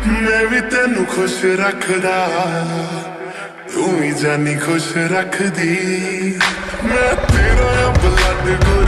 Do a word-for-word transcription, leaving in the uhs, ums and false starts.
मैं भी तेनू खुश रखदा, तू भी जानी खुश रखदी। मैं तेरा ब्लड